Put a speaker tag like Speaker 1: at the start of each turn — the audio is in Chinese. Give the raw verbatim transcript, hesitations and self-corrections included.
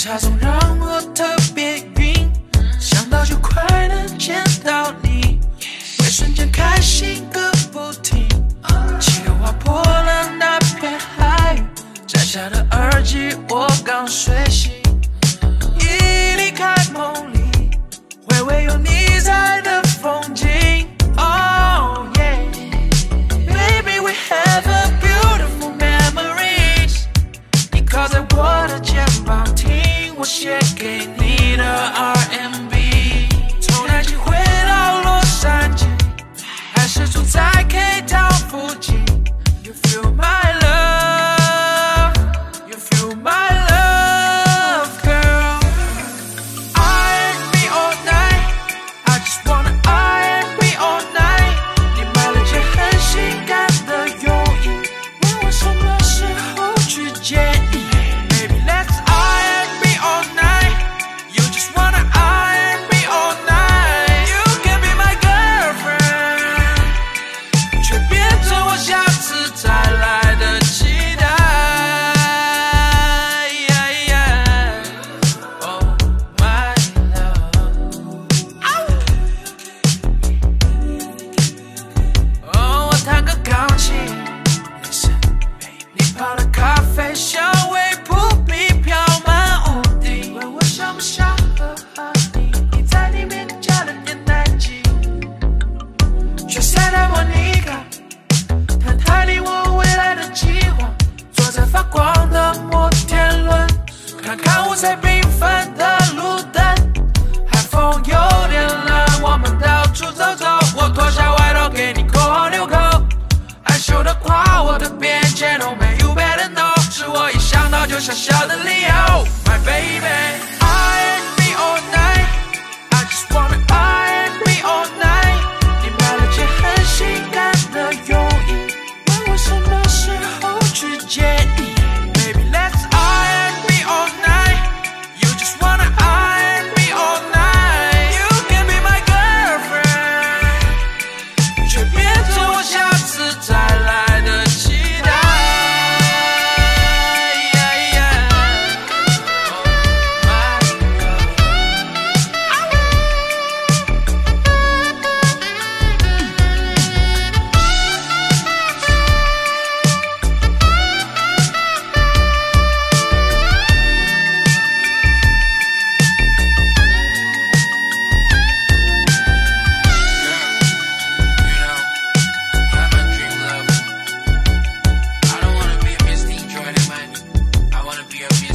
Speaker 1: 差总让我特别晕，想到就快能见到你，会瞬间开心个不停。气流划破了那片海域，摘下的耳机我刚睡醒，一离开梦里，回味有你在的风景。Oh yeah, baby we have a beautiful memories。你靠在我的肩膀，听我写给你的 R and B。从南京回到洛杉矶，还是住在 K Town 附近。You feel my love, you feel my love, girl. R and B all night, I just wanna R and B all night。你买了件很性感的泳衣，问我什么时候去接你。Baby let's R and B all night, you just wanna R and B all night。You can be my girlfriend，却变成我下次再来的期待。Yeah, yeah. Oh my love。哦，我弹个钢琴，你泡的咖啡香味扑鼻飘满屋顶。问我想不想喝哈尼，你在里面加了点奶精，去塞泰莫尼卡，谈谈你我未来的计划。坐在发光的摩天轮，看看五彩缤纷的路灯。海风有点冷，我们到处走走。我脱下外套给你扣好纽扣，害羞的跨我的边界，No man you better know，是我一想到就想笑的理由。My baby R and B all night, I just wanna R and B all night。你买了件很性感的泳衣，问我什么时候去接你。Baby let's R and B all night, you just wanna R and B all night。You can be my girlfriend，却变成我下次再来的期待。Yeah, yeah. Oh my You know, you're my dream love. I don't wanna be a Miss Jordan, man. I wanna be a Miss